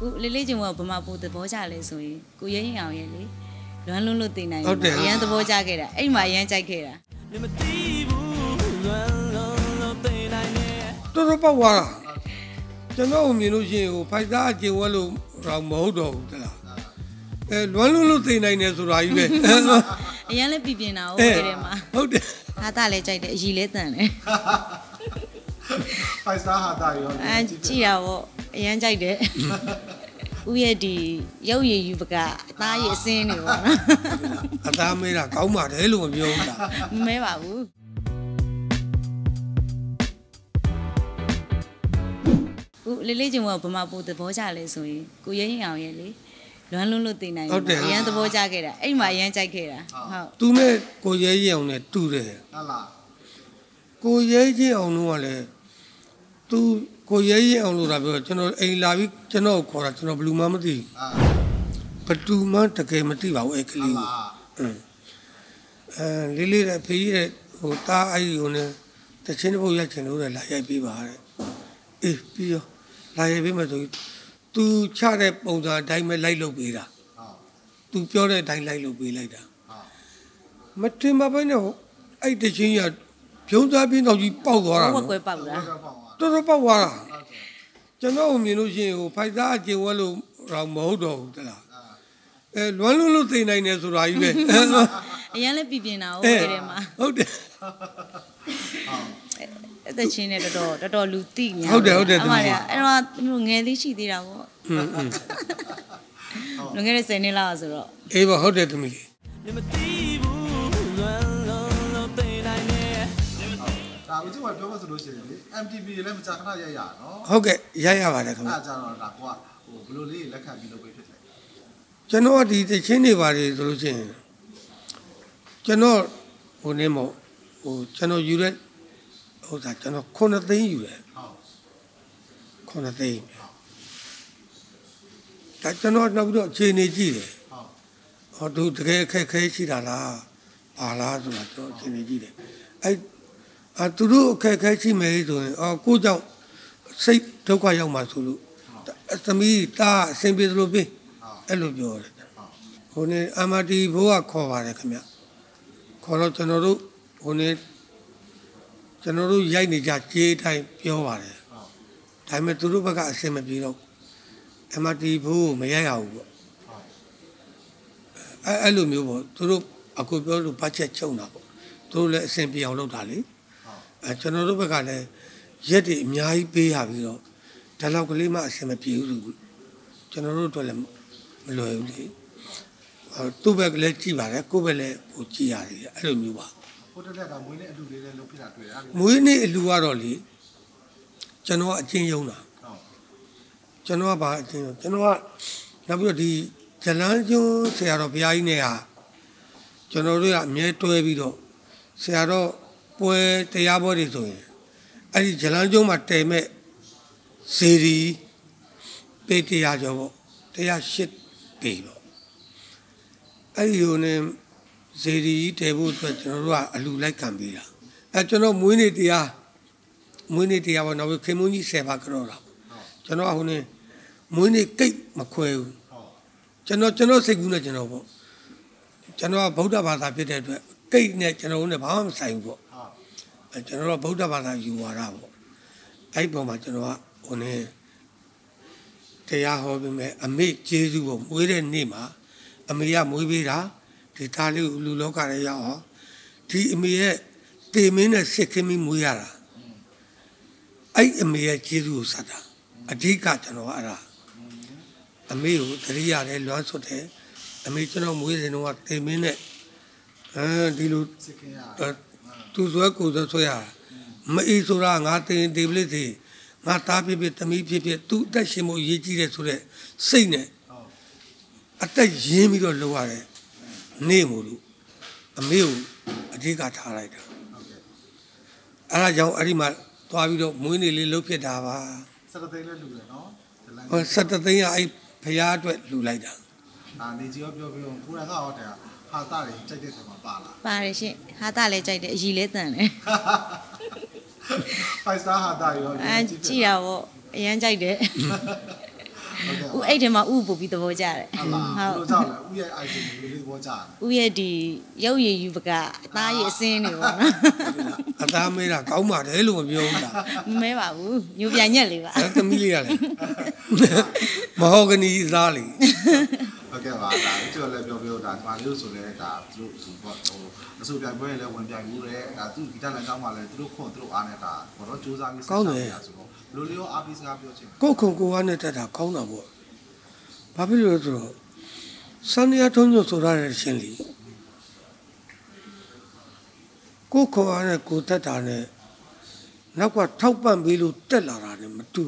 လေးလေးချင်းကဗမာပို့သဘောကျလဲဆိုရင်ကိုရဲရင်အောင်ရဲ့လေလွမ်းလွန်းလို့တင်နိုင်တယ်အရန်သဘောကျခဲ့တာအဲ့မှာအရန်ကြိုက်ခဲ့တာတော်တော်ပေါ့ွားတာကျွန်တော်မြင်လို့ရှိရင်ဟိုဖိုက်သားအကျင်ဝက်လို့တော့မဟုတ်တော့ဘူးတလားလွမ်းလွန်းလို့တင်နိုင်တယ်ဆိုတာကြီးပဲအရန်လည်းပြင်းတာဟုတ်တယ်မှာဟုတ်တယ်ဟာတာလည်းကြိုက်တယ်အကြီးလည်းတန်တယ်ဖိုက်သားဟာတာရောကြည့်တာပေါ့အရန်ကြိုက်တယ်ဦးရဲ့ဒီရုပ်ရည်ယူပကအသားရည်အစင်းတွေပေါ့နော်အသားမဲတာကောင်းပါတယ်လို့မပြောဘူးလားမမဲပါဘူးလေးလေးချင်းကဗမာပို့သဘောကျလဲဆိုရင်ကိုရဲရင်အောင်ရဲ့လေလွမ်းလွန်းလို့တင်နိုင်တယ်အရန်သဘောကျခဲ့တာအဲ့မှာအရန်ကြိုက်ခဲ့တာဟုတ်သူနဲ့ကိုရဲရင်အောင်နဲ့တူတယ်ဟုတ်လားကိုရဲရင်အောင်လို့ကလည်းသူကိုရဲရင်အောင်လို့တာပြောကျွန်တော်အိမ်လာပြီးကျွန်တော်ခေါ်တာကျွန်တော်ဘယ်သူမှမသိဘယ်သူမှတကယ်မသိပါဘူးအဲ့ကလေးကိုလေးလေးတဲ့ဖေးရဲ့ဟိုတားအဲ့ဒီကိုနဲ့တချင်းတစ်ပုတ်ရိုက်ချင်လို့လာရိုက်ပေးပါတဲ့အေးပြီးရောလာရိုက်ပေးမှဆိုသူချတဲ့ပုံစံအတိုင်းပဲလိုက်လုပ်ပေးတာသူပြောတဲ့အတိုင်းလိုက်လုပ်ပေးလိုက်တာမတင်မပိုင်းနဲ့အဲ့တချင်းရပြုံးသားပြင်းတော့ကြီးပေါက်သွားတာဟုတ်ကွယ်ပေါက်လားတော်တော်ပေါက်သွားတာကျွန်တော်မြင်လို့ရှိရင်ဟိုဖိုက်သားအကျင်ဝက်လို့တော့မဟုတ်တော့ဘူးတလားလွမ်းလွန်းလို့တင်နိုင်တယ်ဆိုတာကြီးပဲအရန်လည်းပြင်းတာဟုတ်တယ်မှာဟုတ်တယ်အဲ့တချင်းနဲ့တော်တော်လူတိညာဟုတ်တယ်အဲ့တော့ငယ်သေးရှိသေးတာပေါ့လွန်ခဲ့တဲ့10နှစ်လောက်ဆိုတော့အေးပါဟုတ်တယ်သမီးလေးဒါဦးကျမပြောမှဆိုလို့ရှိရင်လေ MTV လည်းမကြာခဏရိုက်ရနော်ဟုတ်ကဲ့ရိုက်ရပါတယ်ခင်ဗျအဲ့ဒါကြတော့ဒါကိုကဟိုဘယ်လိုလေးလက်ခံပြီးလုပ်ပေးဖြစ်တယ်ကျွန်တော်ဒီတချင်းတွေပါတယ်ဆိုလို့ရှိရင်ကျွန်တော်ဟိုနေမို့ဟိုကျွန်တော်ယူတဲ့ဟိုဒါကျွန်တော်9သိန်းယူတယ်ဟုတ်9သိန်းဒါကျွန်တော်နောက်ပြီးတော့အခြေအနေကြည့်တယ်ဟောသူတကယ်အခက်ခဲရှိတာလားပါလားဆိုတာကျွန်တော်အခြေအနေကြည့်တယ်အဲ့သူတို့အခက်ခဲရှိမယ်ဆိုရင်ကိုကြောင့်စိတ်ဒုက္ခရောက်မှာဆိုလို့သမီးတာအဆင်ပြေသလိုပေးအဲ့လိုပြောတယ်ဟိုနေအမတီဘိုးကခေါ်ပါတယ်ခင်ဗျခေါ်တော့ကျွန်တော်တို့ဟိုနေကျွန်တော်တို့ရိုက်နေကြကြေးတိုင်းပြောပါတယ်ဒါပေမဲ့သူတို့ဘက်ကအဆင်မပြေတော့အမတီဘိုးမရိုက်ရဘူးပေါ့အဲ့လိုမျိုးပေါ့သူတို့အခုပြောလို့ဘတ်ဂျက်ချုံတာပေါ့သူတို့လည်းအဆင်ပြေအောင်လုပ်တာလေကျွန်တော်တို့ဘက်ကလည်းရက်တွေအများကြီးပေးရပြီးတော့ဒါလောက်ကလေးမှအဆင်မပြေဘူးဆိုကျွန်တော်တို့အတွက်လည်းမလွယ်ဘူးလေသူ့ဘက်ကလည်းကြည့်ပါတယ်ကိုယ့်ဘက်လည်းဟိုကြည့်ရတယ်အဲ့လိုမျိုးပါဟိုတက်ကမွေးနေ့အလူလေးလည်းလုပ်ဖြစ်တာတွေ့ရတယ်မွေးနေ့အလူကတော့လေကျွန်တော်အချင်းယုံတာကျွန်တော်ကဘာအချင်းယုံကျွန်တော်ကနောက်ပြီးတော့ဒီဇလန်းကျွန်းဆရာတော်ဘုရားကြီးနဲ့ဟာကျွန်တော်တို့ကအမြဲတွဲပြီးတော့ဆရာတော်ပွဲတရားပွဲတွေဆိုရင်အဲ့ဒီဇလန်းကျွန်းမှာတည်မဲ့ဇေဒီပေတရားကျော်ပေါ့108ပေပေါ့အဲ့ဒီဟိုနေဇေဒီတည်ဖို့အတွက်ကျွန်တော်တို့ကအလူလိုက်ခံပေးတာကျွန်တော်မွေးနေ့တရားပေါ့နောက်ခင်မုန်းကြီး10ပါးကြောတာကျွန်တော်ကဟိုနေမွေးနေ့ကိတ်မခွဲဘူးကျွန်တော်စိတ်ကူးနဲ့ကျွန်တော်ပေါ့ကျွန်တော်ကဗုဒ္ဓဘာသာဖြစ်တဲ့အတွက်ကိတ်နဲ့ကျွန်တော်တို့နဲ့ဘာမှမဆိုင်ဘူးပေါ့ကျွန်တော်ကဗုဒ္ဓဘာသာယူဝါဒပေါ့အဲ့ပေါ်မှာကျွန်တော်ကဟိုနေတရားဟောပြီးမဲ့အမေကျေးဇူးပေါ့မွေးတဲ့နေ့မှာအမေကမွေးပေးတာဒီသားလေးကိုလူလောကထဲရောက်အောင်ဒီအမေရဲ့တေမင်းနဲ့စစ်ခင်းပြီးမွေးရတာအဲ့အမေရဲ့ကျေးဇူးကိုစတာအဓိကကျွန်တော်ကအဲ့ဒါအမေကိုတရိယာနဲ့လွမ်းဆွတ်တယ်အမေကျွန်တော်မွေးစဉ်တော့တေမင်းနဲ့ဒီလိုစစ်ခင်းရသူဆွဲကိုဆွဲရမအေးဆိုတာငါတင်တေပလိစီငါသားဖြစ်ဖြစ်သမီးဖြစ်ဖြစ်သူ့အသက်ရှင်မှုရေးကြည့်တယ်ဆိုတဲ့စိတ်နဲ့အသက်ရင်းပြီးတော့လုပ်ရတယ်နေမို့လို့အမေကိုအဓိကထားလိုက်တာအဲ့ဒါကြောင့်အဲ့ဒီမှာသွားပြီးတော့မွေးနေ့လေးလုပ်ဖြစ်တာပါ 17သိန်းလည်းလူတယ်နော်ဟော17သိန်းကအဲ့ဖရားအတွက်လူလိုက်တာနေကြီးရောပြောပြီးတော့ကိုယ်ကဟောတယ်ဟာတာတွေကြိုက်တဲ့ဆက်မှာပါလားပါတယ်ရှင်ဟာတာလည်းကြိုက်တယ်အကြီးလည်းတန်တယ်ဖိုက်စတာဟာတာရောကြည့်တာပေါ့အရန်ကြိုက်တယ်ဦးအဲ့ထဲမှာဦးပို့ပြီးသဘောကျတယ်ဟုတ်လားဘယ်လိုကြောက်လဲဦးရဲ့ item ကိုလေးပေါ်ကြတယ်ဦးရဲ့ဒီရုပ်ရည်ယူပကအသားရည်အစင်းတွေပေါ့နော်အသားမဲတာကောင်းပါတယ်လို့မပြောဘူးလားမမဲပါဘူးညိုပြန်ညက်လေးပါအဲ့သမီးလေးကလည်းမဟုတ်ကနီးသားလေးဟုတ်ကဲ့ပါဒါကျွန်တော်လည်းပြောပြောဒါဒီမှာလေးလို့ဆိုလဲဒါသူတို့ဟိုပေါ့ဟိုအစိုးပြိုင်ပွဲလည်းဝင်ပြိုင်မှုတဲ့ဒါသူဂီတလမ်းကြောင်းမှာလည်းသူတို့ခွန်သူတို့အားနေတာဘောတော့စူးစမ်းပြီးဆက်ဆောင်နေတာဆိုတော့လိုလျောအားပေးစကားပြောချင်ကိုယ်ခုံကိုယ်ကနဲ့တက်တာကောင်းတာပေါ့ဘာဖြစ်လို့လဲဆိုတော့စန္ဒယာထုံးညွှန်ဆိုရတဲ့ရှင်လီကိုယ်ခေါ်ရတဲ့ကိုတက်တာနဲ့နောက်ကထောက်ပံ့ပေးလို့တက်လာတာနဲ့မတူ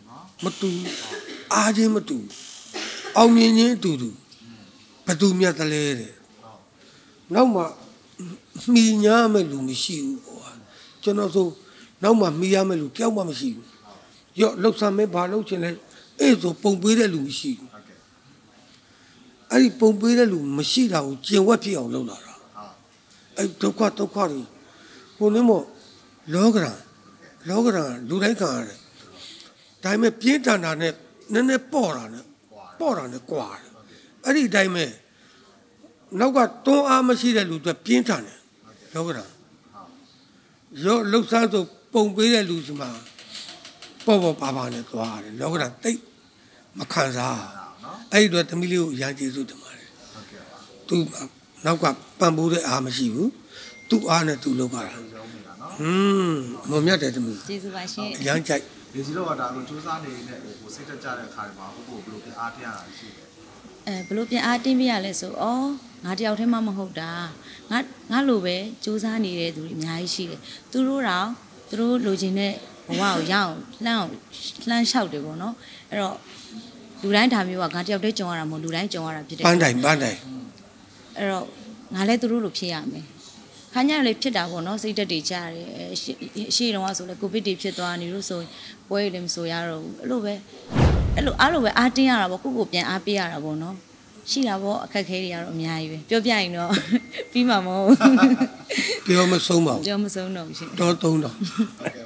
အားချင်းမတူအောင်မြင်ခြင်းအတူတူဘသူမြတ်တလဲတဲ့နောက်မှမိညာမဲ့လူမရှိဘူးကွာကျွန်တော်ဆိုနောက်မှမိရမဲ့လူတယောက်မှမရှိဘူးရော့လှုပ်ဆမ်းမဲဘာလုပ်ချင်လဲအဲ့ဆိုပုံပေးတဲ့လူမရှိဘူးအဲ့ဒီပုံပေးတဲ့လူမရှိတာကိုကျင်ဝက်ဖြစ်အောင်လုပ်လာတာအဲ့ဒုက္ခတွေဟိုနည်းမို့လောကရန်လူတိုင်းခံရတယ်ဒါပေမဲ့ပြင်းထန်တာနဲ့နည်းနည်းပေါ့တာနဲ့ကွာတယ်အဲ့ဒီအတိုင်းပဲနောက်ကတွန်းအားမရှိတဲ့လူတွေပြင်းထန်တယ်လောကရန်ရောလှုပ်ရှားဆိုပုံပေးတဲ့လူစမှာပေါ့ပါနဲ့သွားတယ်လောကရန်တိတ်မခံစားအဲ့ဒီတော့သမီးလေးကိုအရန်ကျေးဇူးတင်ပါတယ်ဟုတ်ကဲ့ပါသူနောက်ကပံ့ပိုးတဲ့အားမရှိဘူးသူ့အားနဲ့သူလုပ်ပါတာမမြတ်တယ်သမီးကျေးဇူးပါရှင်အရန်ကြိုက်ဒီစီတော့ကဒါလိုစူးစမ်းနေတဲ့ဟိုစိတ်တက်ကြတဲ့အခါတွေမှာဟိုဘယ်လိုပြအားတရားရှိတယ်ဘလို့ပြန်အားတင်းပြရလဲဆိုဩငါတယောက်တည်းမှမဟုတ်တာငါလိုပဲစူးစမ်းနေတဲ့သူတွေအများကြီးရှိတယ်သူတို့လိုချင်တဲ့ဘဝကိုရအောင်လှမ်းလျှောက်တယ်ပေါ့နော်အဲ့တော့လူတိုင်းဒါမျိုးကငါတယောက်တည်းကြုံရတာမဟုတ်လူတိုင်းကြုံရတာဖြစ်တယ်ပန်းတိုင်အဲ့တော့ငါလည်းသူတို့လိုဖြစ်ရမယ်ခါညလည်းဖြစ်တာပေါ့နော်စိတ်တက်တွေကြားတယ်ရှေ့တုန်းကဆိုလဲကိုဗစ်တွေဖြစ်သွားနေလို့ဆိုပွဲတွေလည်းမဆိုရတော့ဘူးအဲ့လိုပဲအားတင်းရတာပေါ့ကိုပြန်အားပေးရတာပေါ့နော်ရှိတာပေါ့အခက်ခဲတွေကတော့အများကြီးပဲပြောပြရင်တော့ပြီးမှာမဟုတ်ပြောမဆုံးပါဘူးပြောမဆုံးတော့ဘူးရှင်တော့3000 ဟုတ်ကဲ့